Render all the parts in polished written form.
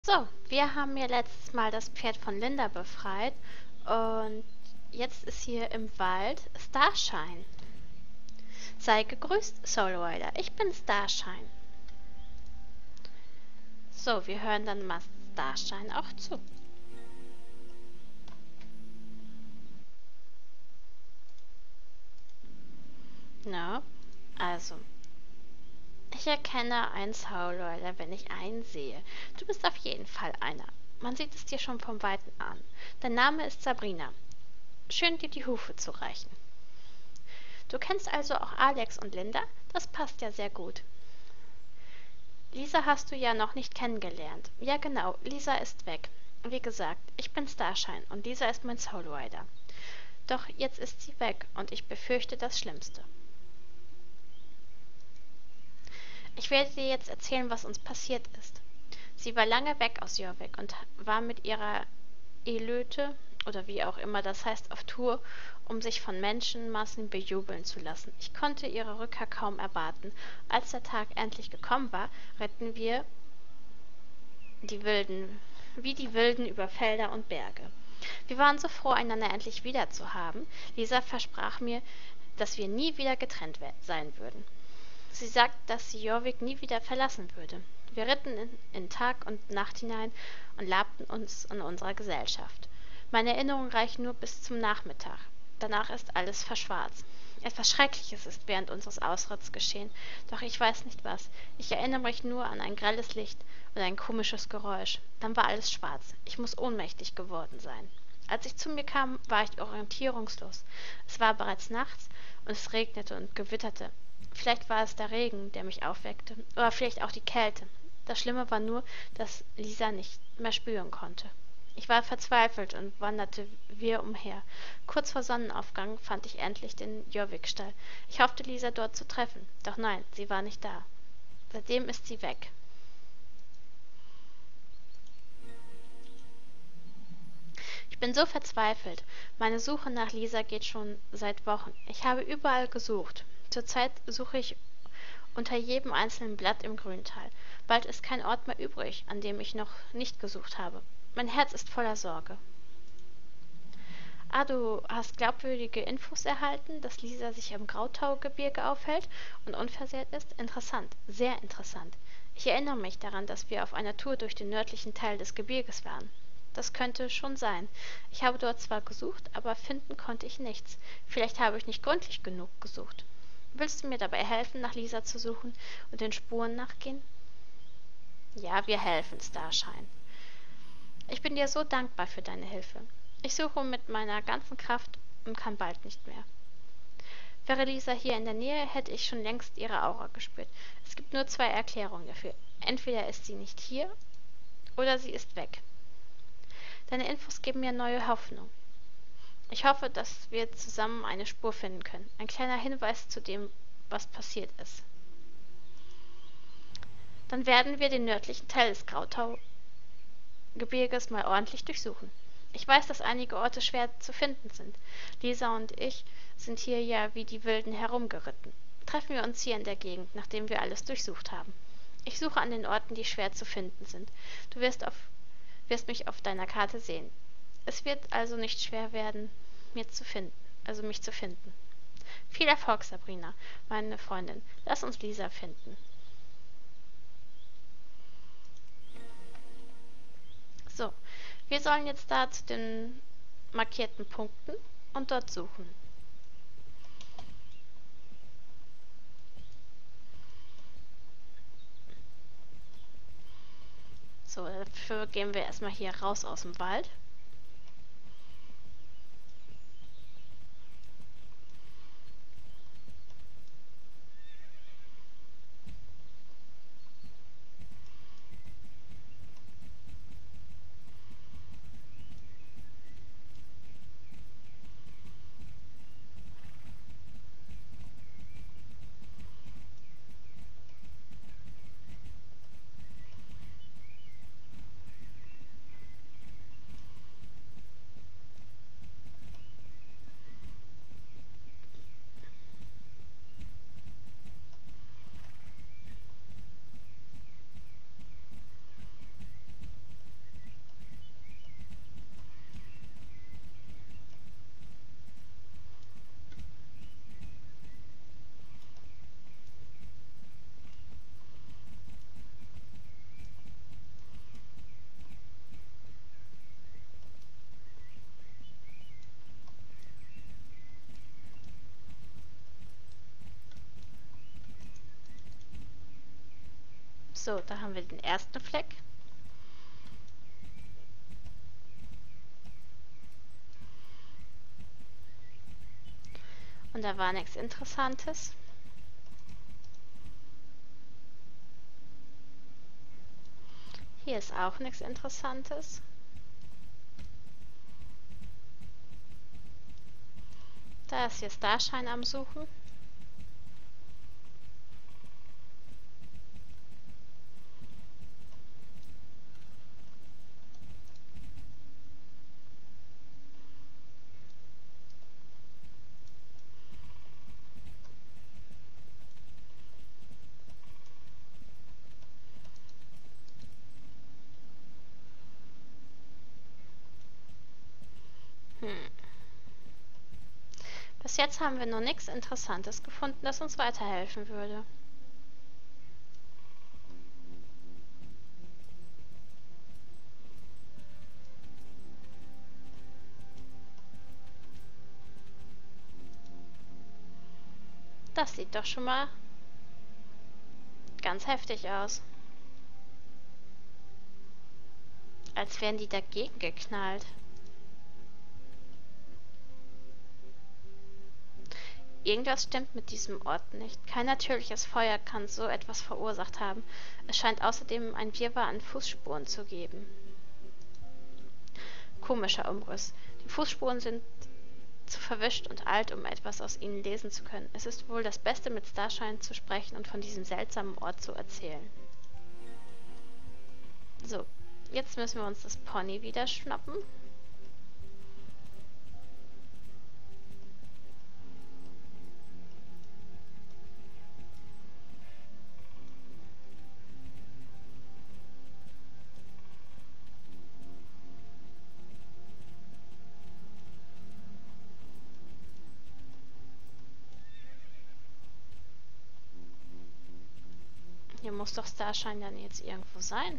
So, wir haben ja letztes Mal das Pferd von Linda befreit und jetzt ist hier im Wald Starshine. Sei gegrüßt, Soulrider. Ich bin Starshine. So, wir hören dann mal Starshine auch zu. Na, also, ich erkenne einen Soulrider, wenn ich einen sehe. Du bist auf jeden Fall einer. Man sieht es dir schon vom Weiten an. Dein Name ist Sabrina. Schön, dir die Hufe zu reichen. Du kennst also auch Alex und Linda? Das passt ja sehr gut. Lisa hast du ja noch nicht kennengelernt. Ja genau, Lisa ist weg. Wie gesagt, ich bin Starshine und Lisa ist mein Soulrider. Doch jetzt ist sie weg und ich befürchte das Schlimmste. Ich werde dir jetzt erzählen, was uns passiert ist. Sie war lange weg aus Jorvik und war mit ihrer Elöte, oder wie auch immer das heißt, auf Tour, um sich von Menschenmassen bejubeln zu lassen. Ich konnte ihre Rückkehr kaum erwarten. Als der Tag endlich gekommen war, ritten wir die Wilden, wie die Wilden über Felder und Berge. Wir waren so froh, einander endlich wieder zu haben. Lisa versprach mir, dass wir nie wieder getrennt sein würden. Sie sagt, dass sie Jorvik nie wieder verlassen würde. Wir ritten in Tag und Nacht hinein und labten uns in unserer Gesellschaft. Meine Erinnerungen reichen nur bis zum Nachmittag. Danach ist alles verschwarzt. Etwas Schreckliches ist während unseres Ausritts geschehen, doch ich weiß nicht was. Ich erinnere mich nur an ein grelles Licht und ein komisches Geräusch. Dann war alles schwarz. Ich muss ohnmächtig geworden sein. Als ich zu mir kam, war ich orientierungslos. Es war bereits nachts und es regnete und gewitterte. Vielleicht war es der Regen, der mich aufweckte, oder vielleicht auch die Kälte. Das Schlimme war nur, dass Lisa nicht mehr spüren konnte. Ich war verzweifelt und wanderte wirr umher. Kurz vor Sonnenaufgang fand ich endlich den Jorvik-Stall. Ich hoffte, Lisa dort zu treffen, doch nein, sie war nicht da. Seitdem ist sie weg. Ich bin so verzweifelt. Meine Suche nach Lisa geht schon seit Wochen. Ich habe überall gesucht. Zurzeit suche ich unter jedem einzelnen Blatt im Grüntal. Bald ist kein Ort mehr übrig, an dem ich noch nicht gesucht habe. Mein Herz ist voller Sorge. Ah, du hast glaubwürdige Infos erhalten, dass Lisa sich im Grautaugebirge aufhält und unversehrt ist? Interessant, sehr interessant. Ich erinnere mich daran, dass wir auf einer Tour durch den nördlichen Teil des Gebirges waren. Das könnte schon sein. Ich habe dort zwar gesucht, aber finden konnte ich nichts. Vielleicht habe ich nicht gründlich genug gesucht. Willst du mir dabei helfen, nach Lisa zu suchen und den Spuren nachgehen? Ja, wir helfen, Starshine. Ich bin dir so dankbar für deine Hilfe. Ich suche mit meiner ganzen Kraft und kann bald nicht mehr. Wäre Lisa hier in der Nähe, hätte ich schon längst ihre Aura gespürt. Es gibt nur zwei Erklärungen dafür. Entweder ist sie nicht hier oder sie ist weg. Deine Infos geben mir neue Hoffnung. Ich hoffe, dass wir zusammen eine Spur finden können. Ein kleiner Hinweis zu dem, was passiert ist. Dann werden wir den nördlichen Teil des Grautaugebirges mal ordentlich durchsuchen. Ich weiß, dass einige Orte schwer zu finden sind. Lisa und ich sind hier ja wie die Wilden herumgeritten. Treffen wir uns hier in der Gegend, nachdem wir alles durchsucht haben. Ich suche an den Orten, die schwer zu finden sind. Du wirst mich auf deiner Karte sehen. Es wird also nicht schwer werden, mich zu finden. Viel Erfolg, Sabrina, meine Freundin. Lass uns Lisa finden. So, wir sollen jetzt da zu den markierten Punkten und dort suchen. So, dafür gehen wir erstmal hier raus aus dem Wald. So, da haben wir den ersten Fleck. Und da war nichts Interessantes. Hier ist auch nichts Interessantes. Da ist hier Starshine am Suchen. Bis jetzt haben wir noch nichts Interessantes gefunden, das uns weiterhelfen würde. Das sieht doch schon mal ganz heftig aus. Als wären die dagegen geknallt. Irgendwas stimmt mit diesem Ort nicht. Kein natürliches Feuer kann so etwas verursacht haben. Es scheint außerdem ein Wirrwarr an Fußspuren zu geben. Komischer Umriss. Die Fußspuren sind zu verwischt und alt, um etwas aus ihnen lesen zu können. Es ist wohl das Beste, mit Starshine zu sprechen und von diesem seltsamen Ort zu erzählen. So, jetzt müssen wir uns das Pony wieder schnappen. Hier muss doch Starshine dann jetzt irgendwo sein.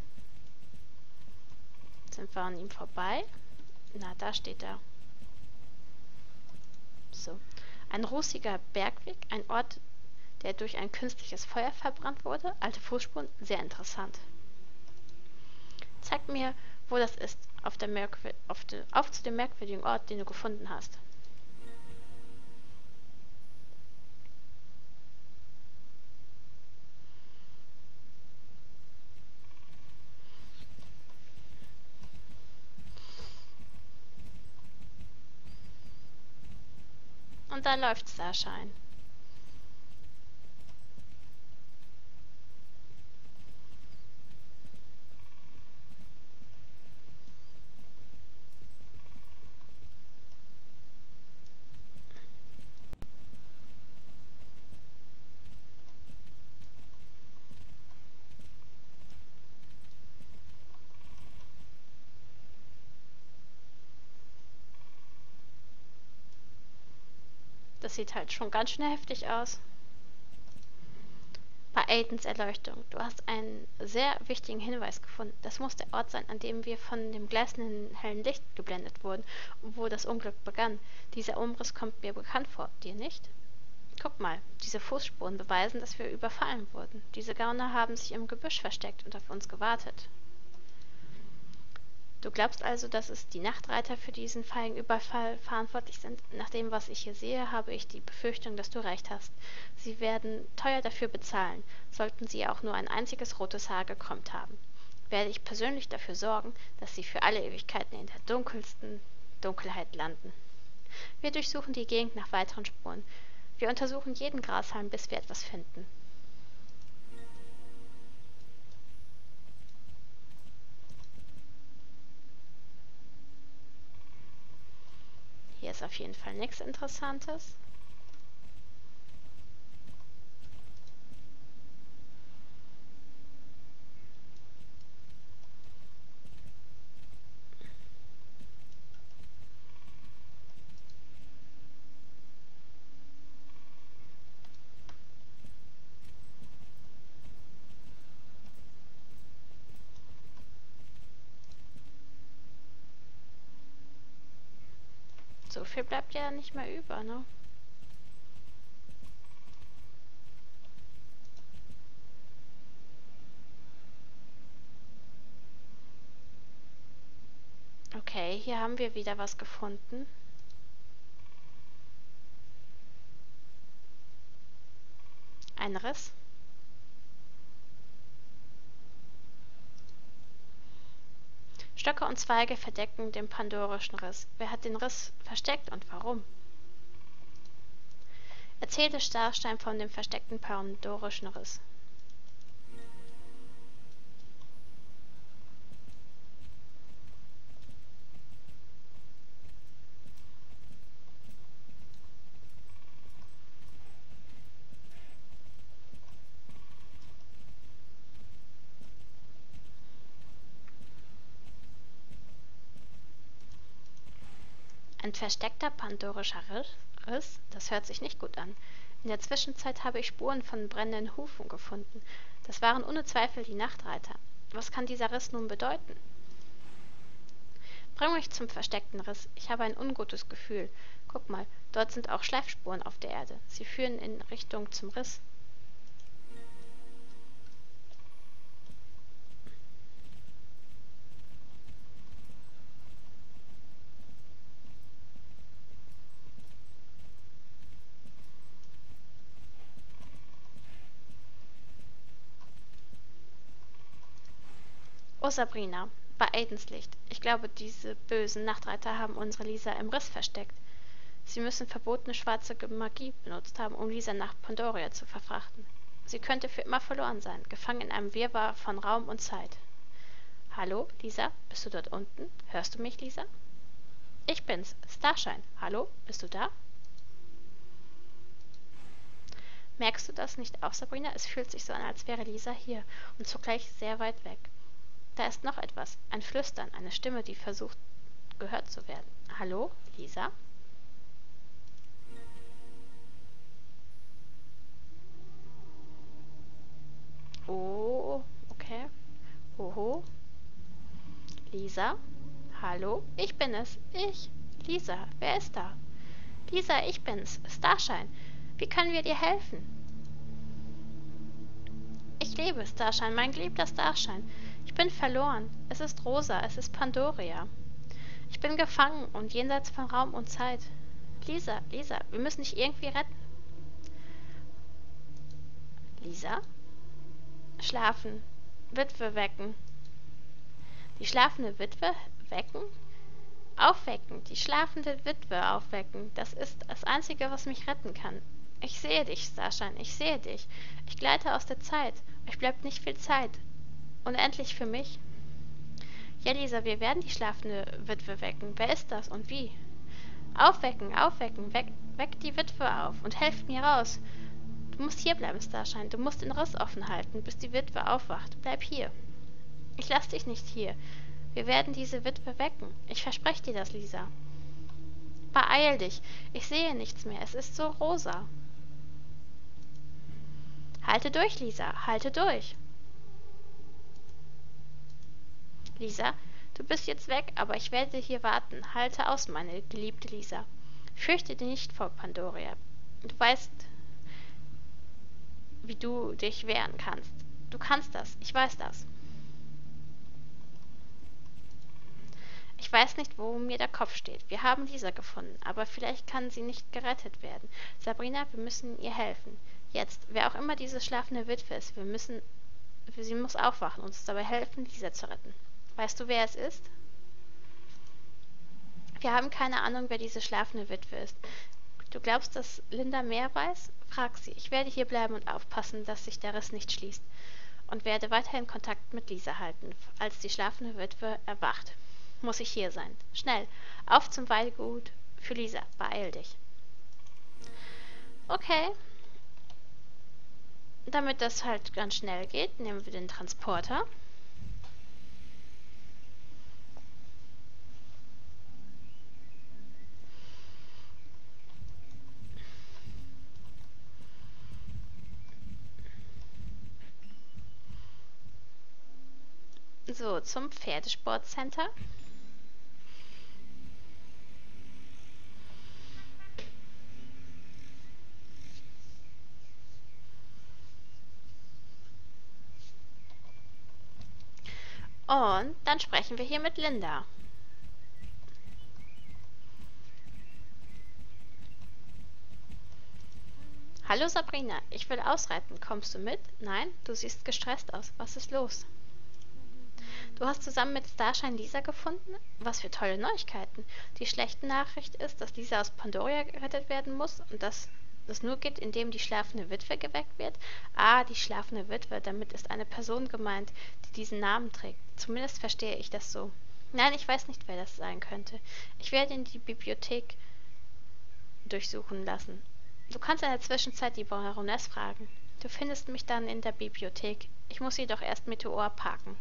Sind wir an ihm vorbei? Na, da steht er. So. Ein rußiger Bergweg, ein Ort, der durch ein künstliches Feuer verbrannt wurde. Alte Fußspuren, sehr interessant. Zeig mir, wo das ist, auf zu dem merkwürdigen Ort, den du gefunden hast. Und da läuft Starshine. Das sieht halt schon ganz schön heftig aus. Bei Aidens Erleuchtung. Du hast einen sehr wichtigen Hinweis gefunden. Das muss der Ort sein, an dem wir von dem gleißenden hellen Licht geblendet wurden und wo das Unglück begann. Dieser Umriss kommt mir bekannt vor, dir nicht? Guck mal, diese Fußspuren beweisen, dass wir überfallen wurden. Diese Gauner haben sich im Gebüsch versteckt und auf uns gewartet. Du glaubst also, dass es die Nachtreiter für diesen feigen Überfall verantwortlich sind? Nach dem, was ich hier sehe, habe ich die Befürchtung, dass du recht hast. Sie werden teuer dafür bezahlen, sollten sie auch nur ein einziges rotes Haar gekrümmt haben. Werde ich persönlich dafür sorgen, dass sie für alle Ewigkeiten in der dunkelsten Dunkelheit landen. Wir durchsuchen die Gegend nach weiteren Spuren. Wir untersuchen jeden Grashalm, bis wir etwas finden. Hier ist auf jeden Fall nichts Interessantes. So viel bleibt ja nicht mehr über, ne? Okay, hier haben wir wieder was gefunden. Ein Riss. Stöcke und Zweige verdecken den pandorischen Riss. Wer hat den Riss versteckt und warum? Erzählte Starstein von dem versteckten pandorischen Riss. Ein versteckter pandorischer Riss? Das hört sich nicht gut an. In der Zwischenzeit habe ich Spuren von brennenden Hufen gefunden. Das waren ohne Zweifel die Nachtreiter. Was kann dieser Riss nun bedeuten? Bring mich zum versteckten Riss. Ich habe ein ungutes Gefühl. Guck mal, dort sind auch Schleifspuren auf der Erde. Sie führen in Richtung zum Riss. Oh, Sabrina, bei Aidens Licht. Ich glaube, diese bösen Nachtreiter haben unsere Lisa im Riss versteckt. Sie müssen verbotene schwarze Magie benutzt haben, um Lisa nach Pandoria zu verfrachten. Sie könnte für immer verloren sein, gefangen in einem Wirrwarr von Raum und Zeit. Hallo, Lisa? Bist du dort unten? Hörst du mich, Lisa? Ich bin's, Starshine. Hallo, bist du da? Merkst du das nicht auch, Sabrina? Es fühlt sich so an, als wäre Lisa hier und zugleich sehr weit weg. Da ist noch etwas, ein Flüstern, eine Stimme, die versucht, gehört zu werden. Hallo, Lisa? Oh, okay. Hoho. Lisa? Hallo? Ich bin es. Ich. Lisa, wer ist da? Lisa, ich bin's. Starshine. Wie können wir dir helfen? Ich lebe, Starshine, mein geliebter Starshine. Ich bin verloren. Es ist Rosa, es ist Pandoria. Ich bin gefangen und jenseits von Raum und Zeit. Lisa, Lisa, wir müssen dich irgendwie retten. Lisa? Schlafen. Witwe wecken. Die schlafende Witwe wecken? Aufwecken. Die schlafende Witwe aufwecken. Das ist das Einzige, was mich retten kann. Ich sehe dich, Starshine, ich sehe dich. Ich gleite aus der Zeit. Euch bleibt nicht viel Zeit. Unendlich für mich. Ja, Lisa, wir werden die schlafende Witwe wecken. Wer ist das und wie? Aufwecken, aufwecken. Weck die Witwe auf und helft mir raus. Du musst hier bleiben, Starshine. Du musst den Riss offen halten, bis die Witwe aufwacht. Bleib hier. Ich lass dich nicht hier. Wir werden diese Witwe wecken. Ich verspreche dir das, Lisa. Beeil dich. Ich sehe nichts mehr. Es ist so rosa. Halte durch, Lisa. Halte durch. Lisa, du bist jetzt weg, aber ich werde hier warten. Halte aus, meine geliebte Lisa. Fürchte dich nicht vor Pandoria. Du weißt, wie du dich wehren kannst. Du kannst das. Ich weiß das. Ich weiß nicht, wo mir der Kopf steht. Wir haben Lisa gefunden, aber vielleicht kann sie nicht gerettet werden. Sabrina, wir müssen ihr helfen. Jetzt, wer auch immer diese schlafende Witwe ist, sie muss aufwachen und uns dabei helfen, Lisa zu retten. Weißt du, wer es ist? Wir haben keine Ahnung, wer diese schlafende Witwe ist. Du glaubst, dass Linda mehr weiß? Frag sie. Ich werde hier bleiben und aufpassen, dass sich der Riss nicht schließt. Und werde weiterhin Kontakt mit Lisa halten. Als die schlafende Witwe erwacht, muss ich hier sein. Schnell, auf zum Weingut für Lisa. Beeil dich. Okay. Damit das halt ganz schnell geht, nehmen wir den Transporter. So, zum Pferdesportcenter. Und dann sprechen wir hier mit Linda. Hallo Sabrina, ich will ausreiten. Kommst du mit? Nein, du siehst gestresst aus. Was ist los? Du hast zusammen mit Starshine Lisa gefunden? Was für tolle Neuigkeiten. Die schlechte Nachricht ist, dass Lisa aus Pandoria gerettet werden muss und dass das nur geht, indem die schlafende Witwe geweckt wird. Ah, die schlafende Witwe, damit ist eine Person gemeint, die diesen Namen trägt. Zumindest verstehe ich das so. Nein, ich weiß nicht, wer das sein könnte. Ich werde in die Bibliothek durchsuchen lassen. Du kannst in der Zwischenzeit die Baroness fragen. Du findest mich dann in der Bibliothek. Ich muss jedoch erst Meteor parken.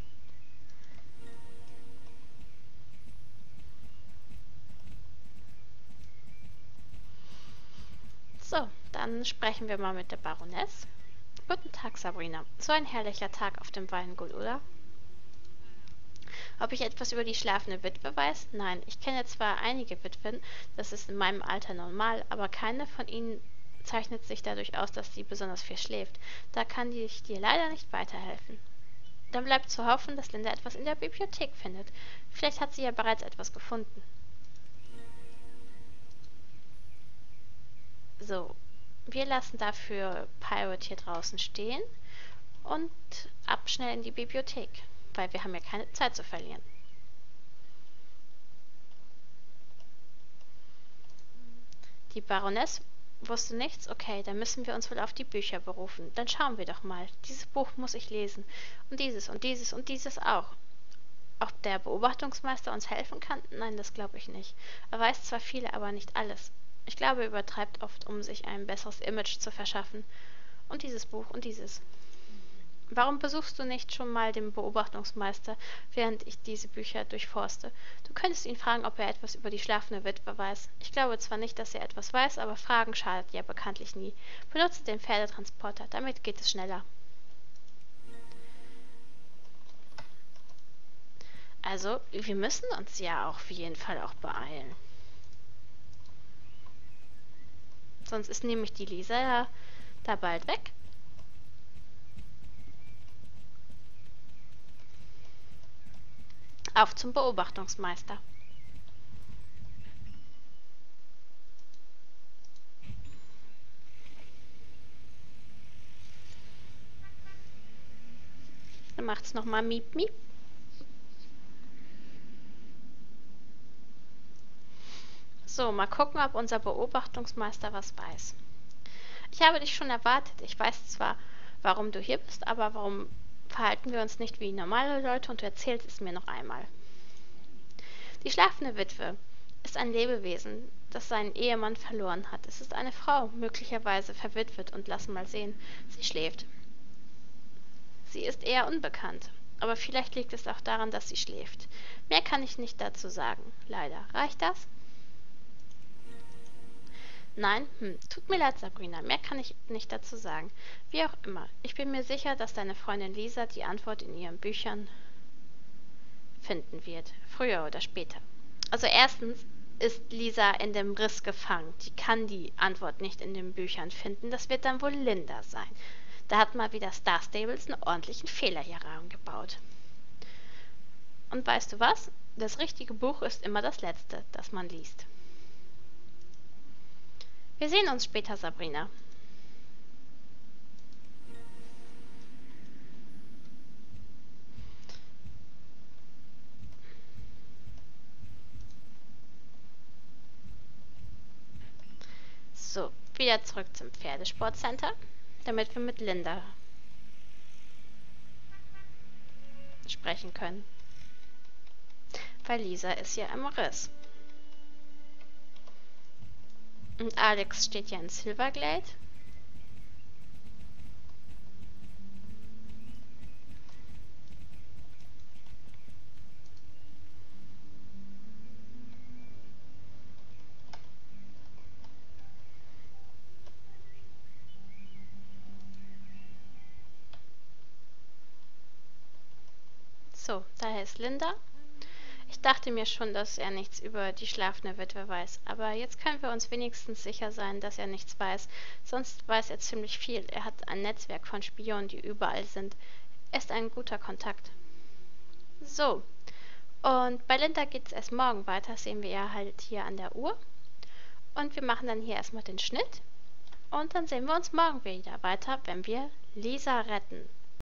So, dann sprechen wir mal mit der Baroness. Guten Tag, Sabrina. So ein herrlicher Tag auf dem Weingut, oder? Ob ich etwas über die schlafende Witwe weiß? Nein, ich kenne zwar einige Witwen, das ist in meinem Alter normal, aber keine von ihnen zeichnet sich dadurch aus, dass sie besonders viel schläft. Da kann ich dir leider nicht weiterhelfen. Dann bleibt zu hoffen, dass Linda etwas in der Bibliothek findet. Vielleicht hat sie ja bereits etwas gefunden. So, wir lassen dafür Pirate hier draußen stehen und ab schnell in die Bibliothek, weil wir haben ja keine Zeit zu verlieren. Die Baroness wusste nichts? Okay, dann müssen wir uns wohl auf die Bücher berufen. Dann schauen wir doch mal. Dieses Buch muss ich lesen. Und dieses und dieses und dieses auch. Ob der Beobachtungsmeister uns helfen kann? Nein, das glaube ich nicht. Er weiß zwar viel, aber nicht alles. Ich glaube, er übertreibt oft, um sich ein besseres Image zu verschaffen. Und dieses Buch und dieses. Warum besuchst du nicht schon mal den Beobachtungsmeister, während ich diese Bücher durchforste? Du könntest ihn fragen, ob er etwas über die schlafende Witwe weiß. Ich glaube zwar nicht, dass er etwas weiß, aber Fragen schadet ja bekanntlich nie. Benutze den Pferdetransporter, damit geht es schneller. Also, wir müssen uns ja auf jeden Fall auch beeilen. Sonst ist nämlich die Lisa ja da bald weg. Auf zum Beobachtungsmeister. Dann macht's nochmal Miep Miep. So, mal gucken, ob unser Beobachtungsmeister was weiß. Ich habe dich schon erwartet. Ich weiß zwar, warum du hier bist, aber warum verhalten wir uns nicht wie normale Leute und du erzählst es mir noch einmal. Die schlafende Witwe ist ein Lebewesen, das seinen Ehemann verloren hat. Es ist eine Frau, möglicherweise verwitwet und lass mal sehen, sie schläft. Sie ist eher unbekannt, aber vielleicht liegt es auch daran, dass sie schläft. Mehr kann ich nicht dazu sagen, leider. Reicht das? Nein? Tut mir leid, Sabrina, mehr kann ich nicht dazu sagen. Wie auch immer, ich bin mir sicher, dass deine Freundin Lisa die Antwort in ihren Büchern finden wird, früher oder später. Also erstens ist Lisa in dem Riss gefangen. Die kann die Antwort nicht in den Büchern finden. Das wird dann wohl Linda sein. Da hat mal wieder Star Stables einen ordentlichen Fehler hier reingebaut. Und weißt du was? Das richtige Buch ist immer das letzte, das man liest. Wir sehen uns später, Sabrina. So, wieder zurück zum Pferdesportcenter, damit wir mit Linda sprechen können. Weil Lisa ist ja im Riss. Und Alex steht ja in Silverglade. So, daher ist Linda. Ich dachte mir schon, dass er nichts über die schlafende Witwe weiß, aber jetzt können wir uns wenigstens sicher sein, dass er nichts weiß. Sonst weiß er ziemlich viel. Er hat ein Netzwerk von Spionen, die überall sind. Er ist ein guter Kontakt. So, und bei Linda geht es erst morgen weiter, das sehen wir ja halt hier an der Uhr. Und wir machen dann hier erstmal den Schnitt. Und dann sehen wir uns morgen wieder weiter, wenn wir Lisa retten.